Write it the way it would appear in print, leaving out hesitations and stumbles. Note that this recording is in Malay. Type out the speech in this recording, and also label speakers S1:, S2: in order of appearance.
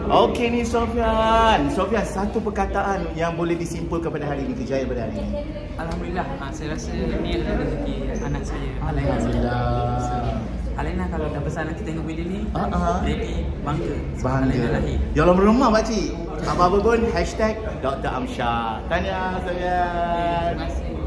S1: Okey ni Sofian. Sofian, satu perkataan yang boleh disimpulkan pada hari ini, kejayaan pada hari ini.
S2: Alhamdulillah, saya rasa ni adalah rezeki anak saya.
S1: Alhamdulillah.
S2: Alena kalau dah besar nanti tengok video ni, jadi bangga.
S1: Bangga. Ya Allah meremah makcik. Apa-apa pun #Dr. Amsyar. Tahniah Sofian.
S2: Terima kasih.